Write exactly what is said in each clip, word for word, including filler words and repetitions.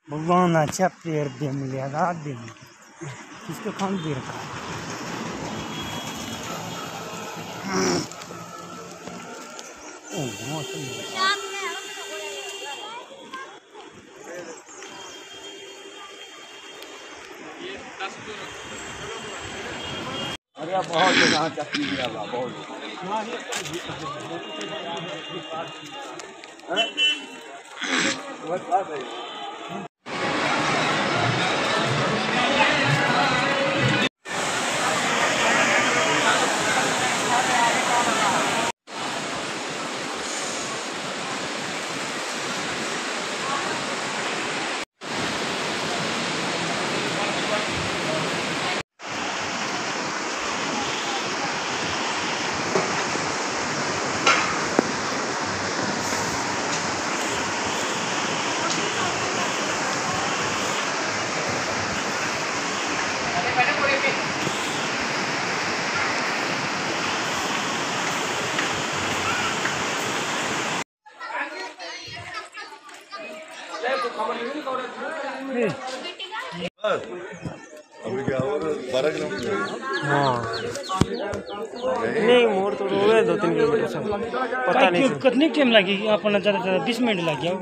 भगवान अच्छा पेड़ दे मिले रात दे मिले किसको खान दे रखा अरे बहुत जगह चक्की दिया बहुत अभी क्या बारह किलोमीटर। हाँ नहीं मोड़ तो हो गए दो तीन किलोमीटर पता नहीं कितनी टाइम लगी अपना ज़्यादा ज़्यादा बीस मिनट लग गया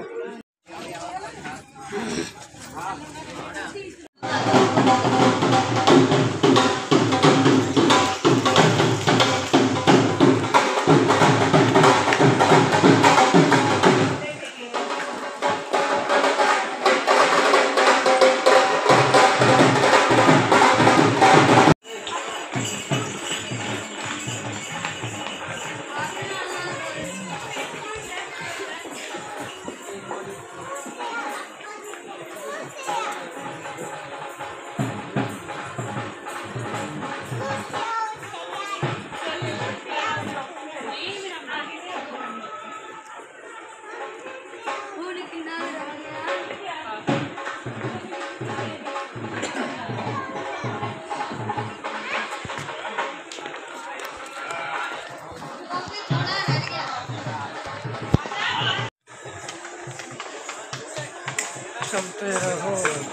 चलते रहो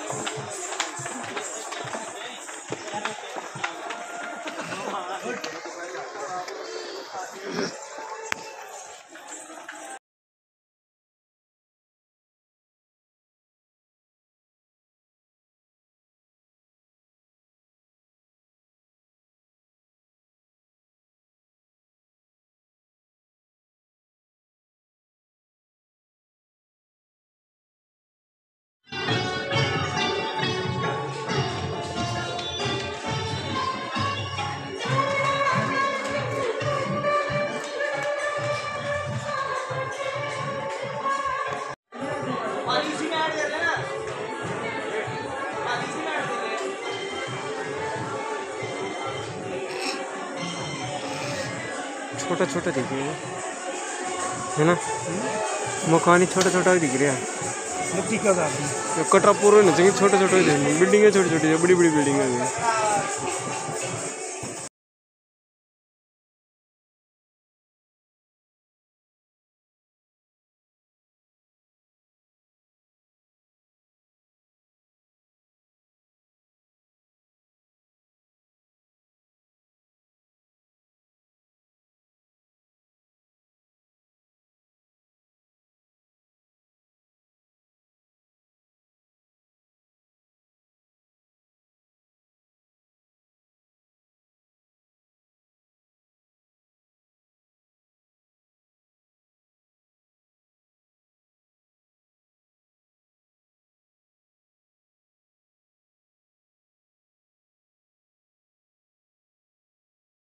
छोटा छोटा दिख रहा है है ना मकान छोटा छोटा दिख रहा है कटरा पूरा नहीं चाहिए छोटे छोटे बिल्डिंग है छोटी छोटी बड़ी बड़ी बिल्डिंग है।